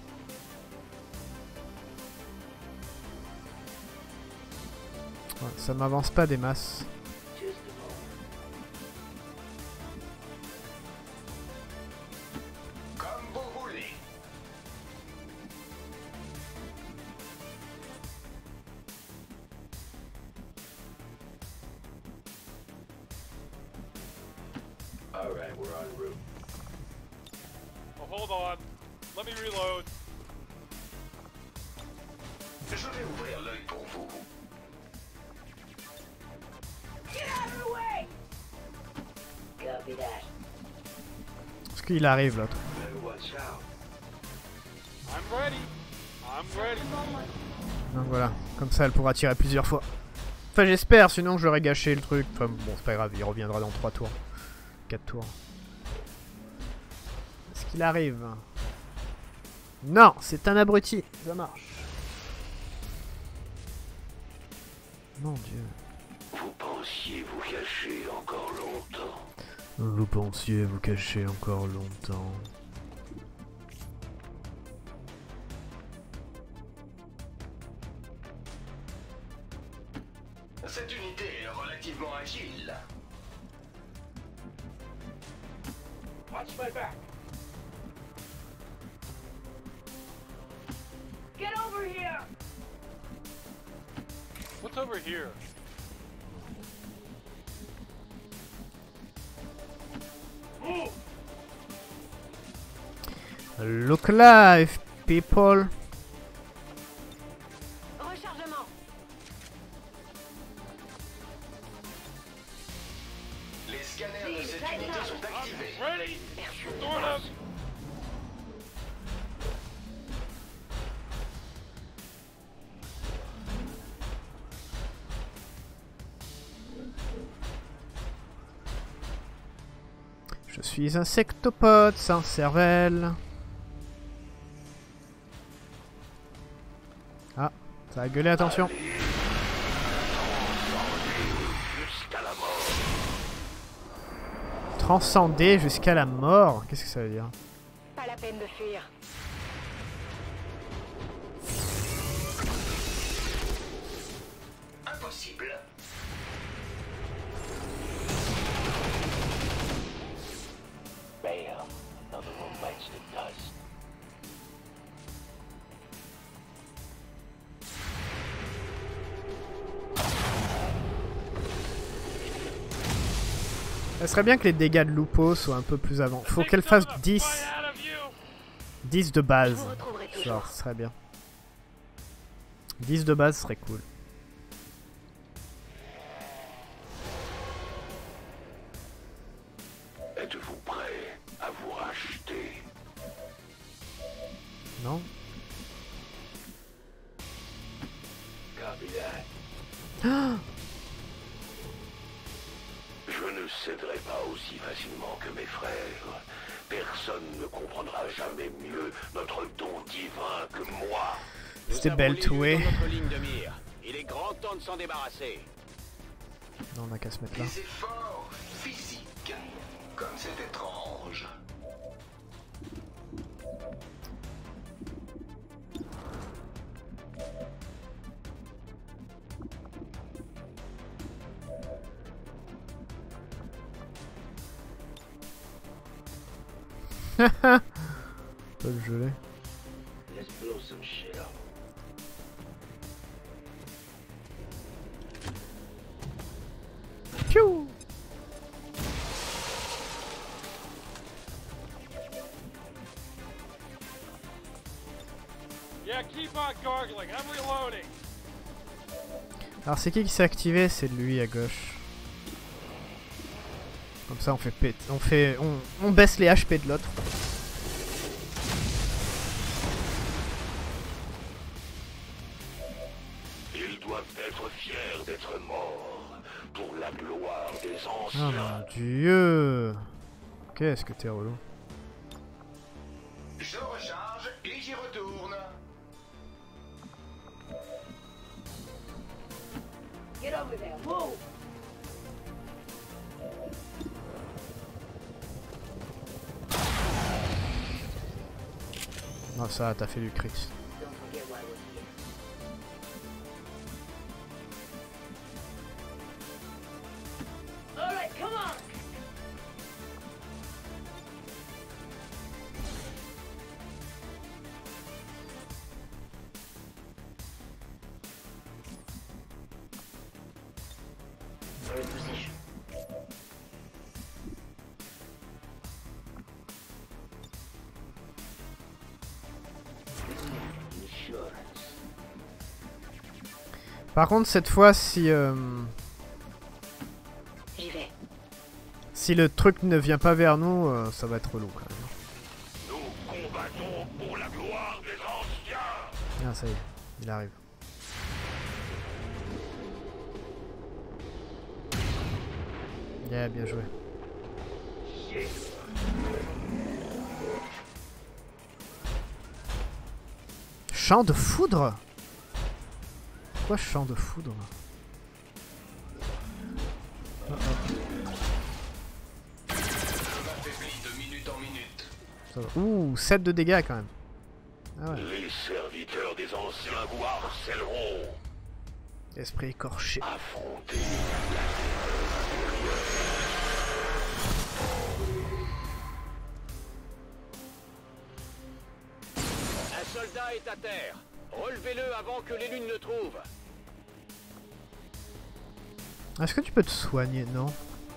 Ouais, ça m'avance pas des masses. Comme vous voulez. All right, we're en route. Oh, hold on. Let me reload. Je vais ouvrir l'œil pour vous. Get out of the way! Copy that. Est-ce qu'il arrive là? Better watch out. I'm ready. I'm ready. Donc voilà, comme ça elle pourra tirer plusieurs fois. Enfin j'espère, sinon j'aurais gâché le truc. Enfin bon, c'est pas grave, il reviendra dans trois tours. quatre tours. Est-ce qu'il arrive? Non, c'est un abruti. Ça marche. Mon Dieu. Vous pensiez vous cacher encore longtemps. Vous pensiez vous cacher encore longtemps. Cette unité est relativement agile. Watch my back. Get over here! What's over here? Move! Look alive, people. Rechargement. Les scanners de cette unité sont activés. Ready? Merci. Sort of. Je suis un sectopode sans cervelle. Ah, ça a gueulé, attention. Jusqu'à la mort. Transcender jusqu'à la mort. Qu'est-ce que ça veut dire? Pas la peine de fuir. Impossible. Bam. Another one bites the dust. Ça serait bien que les dégâts de Lupo soient un peu plus avant. Faut qu'elle fasse dix. dix de Je base. vous retrouverai toujours. Genre, ce serait bien. dix de base serait cool. Êtes-vous prêt à vous racheter? Non? Copy that. Ah, Je ne céderai pas aussi facilement que mes frères. Personne ne comprendra jamais mieux notre don divin que moi. c'était belle touée. Notre ligne de mire. Il est grand temps de s'en débarrasser. Non, on a qu'à se mettre là. Des efforts physiques. Comme c'est étrange. Pas le gelé. Let's blow some shit up. Piou. Yeah, keep on gargling. I'm reloading. Alors c'est qui qui s'est activé? C'est lui à gauche. Comme ça on fait pète, on fait, on, on baisse les H P de l'autre. Ils doivent être fiers d'être morts pour la gloire des Oh anciens. mon dieu. Qu'est-ce que t'es relou. Je recharge et j'y retourne. Get over there. Move. Non ça t'as fait du crit. Don't forget why we're here. All right, come on. We're in position. Par contre cette fois si euh, J'y vais. si le truc ne vient pas vers nous, euh, ça va être relou quand même. Nous combattons pour la gloire des anciens. Ah ça y est, il arrive. Yeah, bien joué. Chant de foudre? Quoi chant de foudre? Oh, oh. Je m'affaiblis de minute en minute. Ça va. Ouh, sept de dégâts quand même. Ah ouais. Les serviteurs des anciens vous harcèleront. Esprit écorché. Affrontez Un soldat est à terre. Relevez-le avant que l'élu ne le trouve. Est-ce que tu peux te soigner? Non.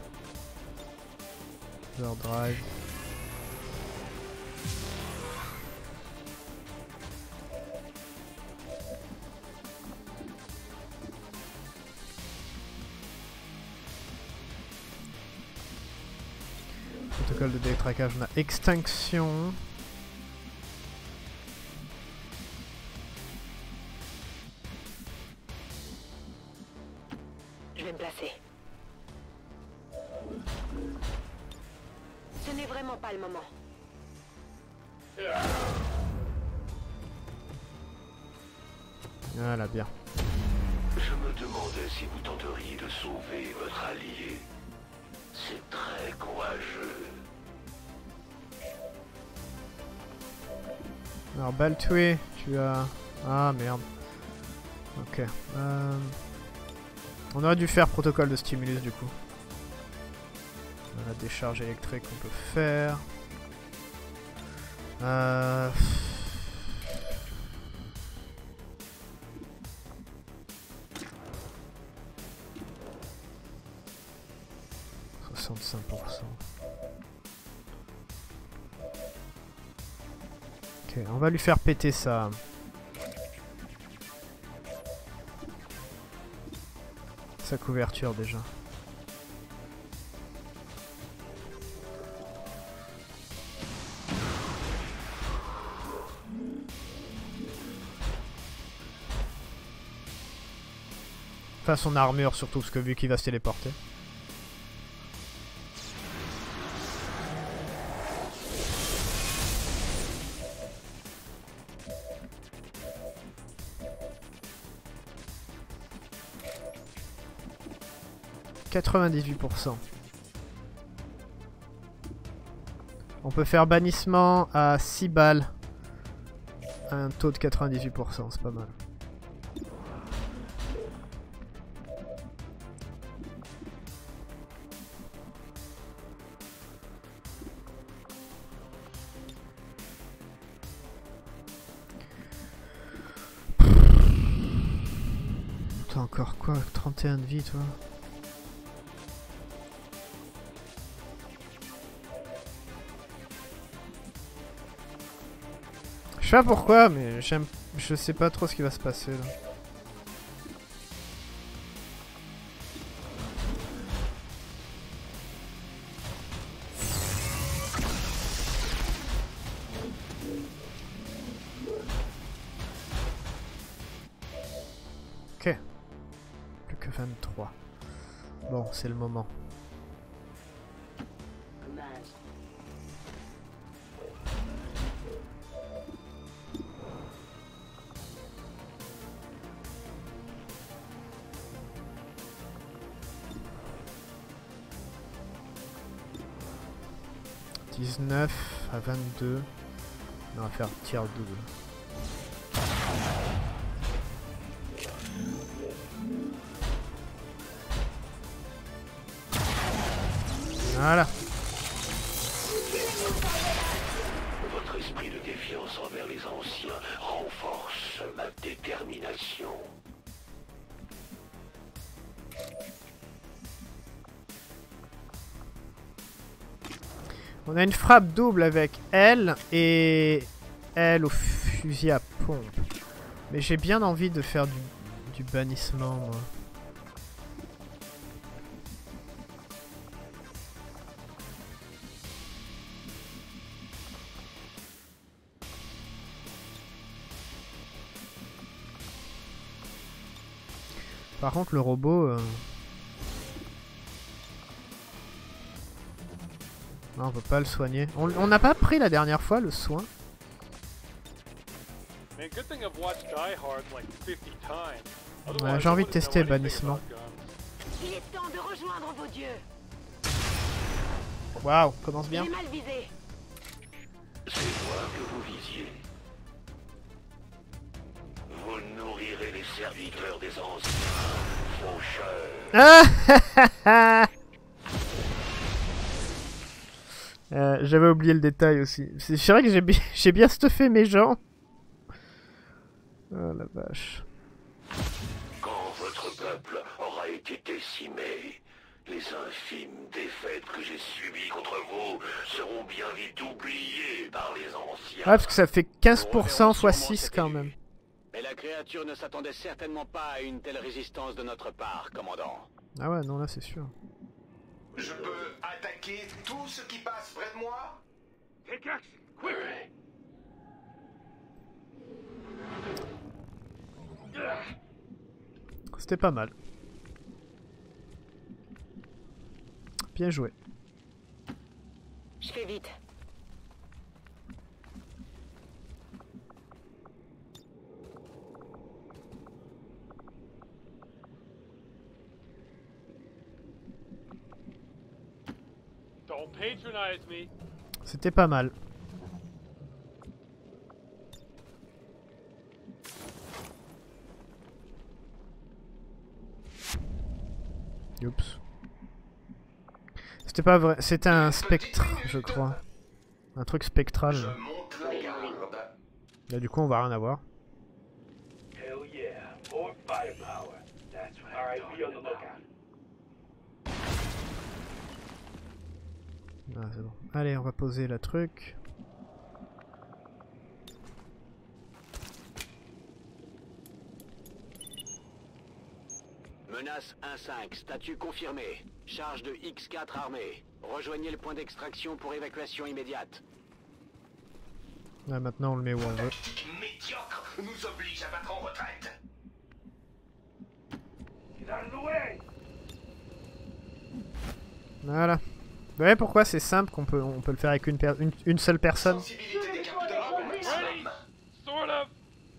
Overdrive. Protocole de détraquage, on a extinction. Je vais me placer. Ce n'est vraiment pas le moment. Voilà, bien. Je me demandais si vous tenteriez de sauver votre allié. C'est très courageux. Alors, Baltoué, tu as... Ah, merde. Ok. Euh... On aurait dû faire protocole de stimulus, du coup. On a la décharge électrique qu'on peut faire. Euh... soixante-cinq pour cent. Ok, on va lui faire péter ça. Sa couverture déjà. Enfin son armure surtout parce que vu qu'il va se téléporter. quatre-vingt-dix-huit pour cent. On peut faire bannissement à six balles. Un taux de quatre-vingt-dix-huit pour cent, c'est pas mal. T'as encore quoi? trente et un de vie, toi? Je sais pas pourquoi, mais j'aime. Je sais pas trop ce qui va se passer là. Ok. Plus que vingt-trois. Bon, c'est le moment. dix-neuf à vingt-deux. On va faire tir double. Voilà. Votre esprit de défiance envers les anciens renforce ma détermination. On a une frappe double avec elle et elle au fusil à pompe. Mais j'ai bien envie de faire du, du bannissement, moi. Par contre, le robot... Euh... Non, on peut pas le soigner. On n'a pas pris la dernière fois le soin. Ouais, j'ai envie de tester le bannissement. Il est temps de rejoindre vos dieux. Waouh, commence bien. J'ai mal visé. C'est moi que vous visiez. Vous nourrirez les serviteurs des anciens, faucheurs. Ah Euh, J'avais oublié le détail aussi. C'est vrai que j'ai bi j'ai bien stuffé mes gens. Oh la vache. Quand votre peuple aura été décimé, les infimes défaites que j'ai subies contre vous seront bien vite oubliées par les anciens. Ouais, parce que ça fait quinze pour cent fois six quand même. Mais la créature ne s'attendait certainement pas à une telle résistance de notre part, commandant. Ah ouais, non là c'est sûr. Je peux attaquer tout ce qui passe près de moi? C'était pas mal. Bien joué. Je fais vite. C'était pas mal. Oups. C'était pas vrai. C'était un spectre, je crois. Un truc spectral. Je monte la garde. Là, du coup, on va rien avoir. Hell yeah, more firepower. That's right. All right, be on the lookout. Ah, c'est bon. Allez, on va poser le truc. Menace un cinq, statut confirmé. Charge de X quatre armée. Rejoignez le point d'extraction pour évacuation immédiate. Là, maintenant, on le met où on veut. Médiocre nous oblige à battre en retraite. Get out of the way! Voilà. Vous voyez pourquoi c'est simple qu'on peut, on peut le faire avec une, une, une seule personne. Sensibilité des capteurs au maximum. Sort of.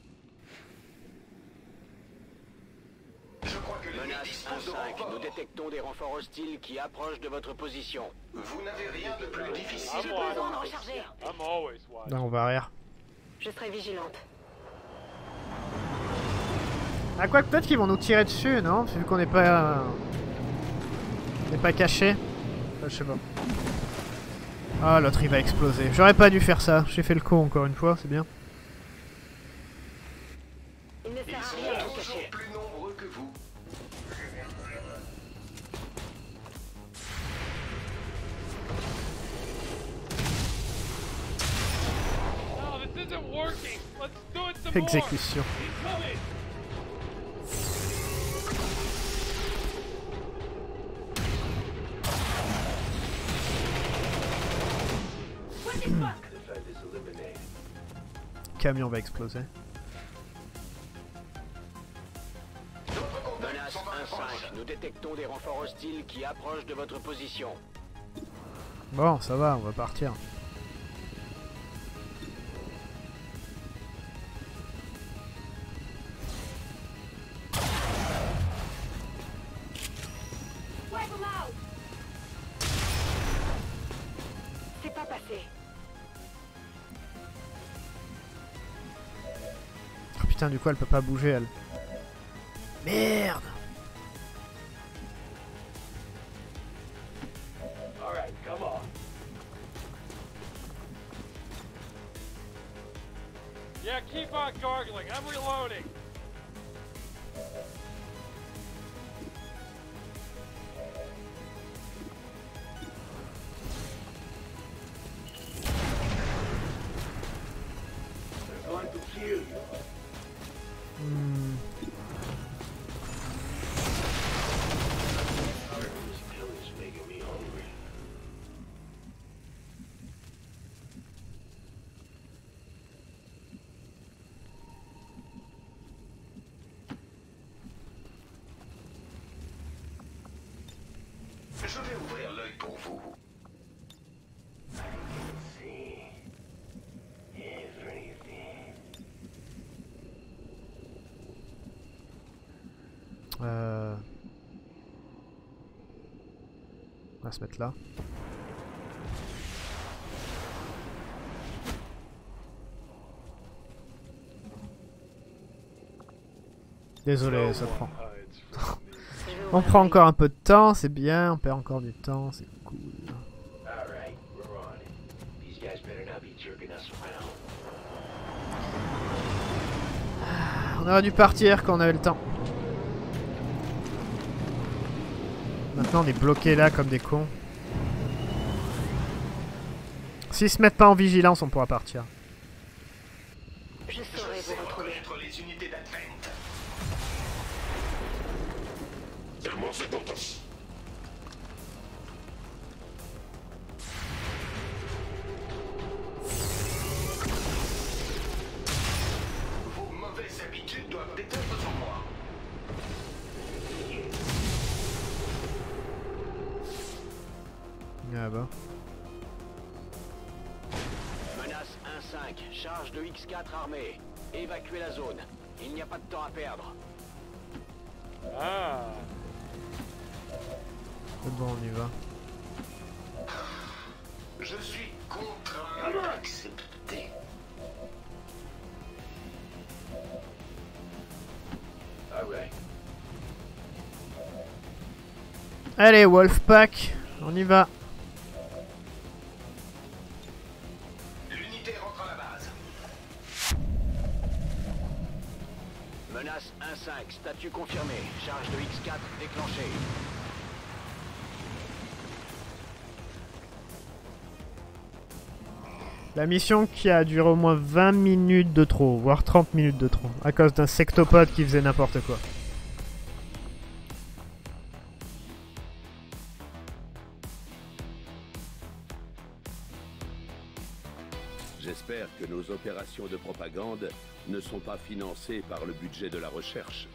Je crois que l'ennemi Menace un dispose de cinq, nous renforts. détectons des renforts hostiles qui approchent de votre position. Vous n'avez rien de plus difficile I'm pour wide. Besoin de moi. recharger. I'm always wide. Là, on va arrière. Je serai vigilante. Ah, quoi que peut-être qu'ils vont nous tirer dessus, non? Vu qu'on n'est pas... Euh, on n'est pas caché. Enfin, je sais pas. Ah, l'autre il va exploser. J'aurais pas dû faire ça. J'ai fait le con encore une fois, c'est bien. Il ne Ils sert à sont rien de vous toujours cacher. plus nombreux que vous. working. Let's do it some more. Exécution. Incoming! Defenders eliminated. Camion va exploser. Menace un cinq, nous détectons des renforts hostiles qui approchent de votre position. Bon, ça va, on va partir. C'est pas passé. Oh putain, du coup, elle peut pas bouger, elle. Merde! All right, come on. Yeah, keep on gargling. I'm reloading. They're going to kill you. Hmm. This pill is making me hungry. Je vais ouvrir l'œil pour vous. I can see everything. Euh... On va se mettre là. Désolé, ça prend. On prend encore un peu de temps, c'est bien, on perd encore du temps, c'est cool. All right, we're on it. These guys better not be jerking us around. On aurait dû partir quand on avait le temps. Maintenant on est bloqué là comme des cons. S'ils se mettent pas en vigilance, on pourra partir. Je Je saurai sais vous retrouver. reconnaître les unités d'Advent. Vos mauvaises habitudes doivent déteindre sur moi. Ah bah. Menace un cinq, charge de X quatre armée. Évacuez la zone. Il n'y a pas de temps à perdre. Ah. C'est bon, on y va. Je suis contraint d'accepter. All right. Allez, Wolfpack, on y va. L'unité rentre à la base. Menace un cinq, statut confirmé. Charge de X quatre déclenchée. La mission qui a duré au moins vingt minutes de trop, voire trente minutes de trop, à cause d'un sectopode qui faisait n'importe quoi. J'espère que nos opérations de propagande ne sont pas financées par le budget de la recherche.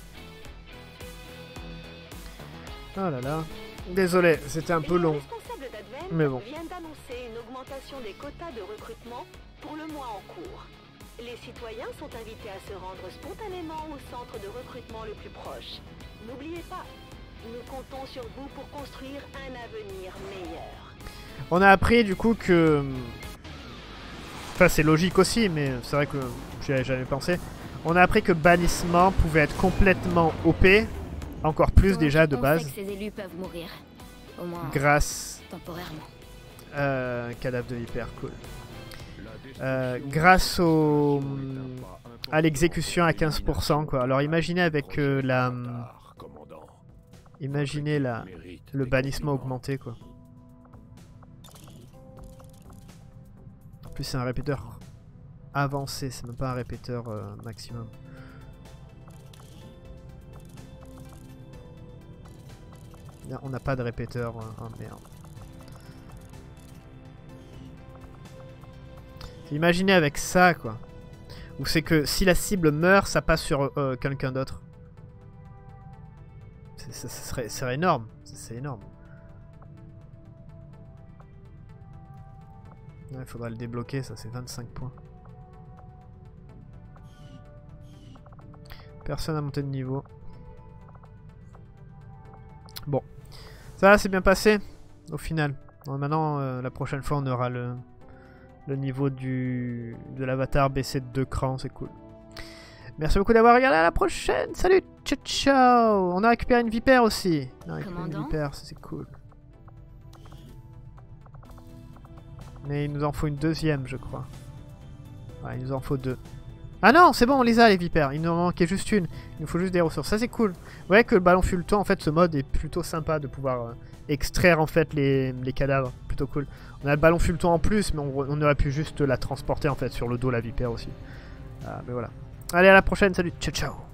Oh là là. Désolé, c'était un peu Le long. responsable d'Advent Mais bon. vient d'annoncer une augmentation des quotas de recrutement pour le mois en cours. Les citoyens sont invités à se rendre spontanément au centre de recrutement le plus proche. N'oubliez pas, nous comptons sur vous pour construire un avenir meilleur. On a appris du coup que... Enfin c'est logique aussi, mais c'est vrai que j'y avais jamais pensé. On a appris que bannissement pouvait être complètement O P, encore plus Donc, déjà de on base, sait que ces élus peuvent mourir. Au moins grâce... temporairement. Euh, cadavre de hyper, cool. Euh, grâce au... à l'exécution à quinze pour cent quoi. Alors imaginez avec euh, la... Imaginez la... le bannissement augmenté quoi. En plus c'est un répéteur avancé, c'est même pas un répéteur euh, maximum. Là, on n'a pas de répéteur. Oh merde. Imaginez avec ça quoi. Ou c'est que si la cible meurt, ça passe sur euh, quelqu'un d'autre. Ça serait, serait énorme. C'est énorme. Il ouais, faudra le débloquer, ça c'est vingt-cinq points. Personne n'a monté de niveau. Bon. Ça c'est bien passé au final. Donc, maintenant, euh, la prochaine fois, on aura le, le niveau du, de l'avatar baissé de deux crans, c'est cool. Merci beaucoup d'avoir regardé, à la prochaine. Salut, ciao ciao. On a récupéré une vipère aussi. On a récupéré une vipère, c'est cool. Mais il nous en faut une deuxième, je crois. Ouais, il nous en faut deux. Ah non, c'est bon, on les a les vipères. Il nous en manquait juste une. Il nous faut juste des ressources. Ça c'est cool. Vous voyez que le ballon fut le temps, en fait, ce mode est plutôt sympa de pouvoir euh, extraire en fait les, les cadavres. Plutôt cool. On a le ballon fut le temps en plus, mais on, on aurait pu juste la transporter en fait sur le dos la vipère aussi. Ah, mais voilà. Allez, à la prochaine. Salut, ciao ciao.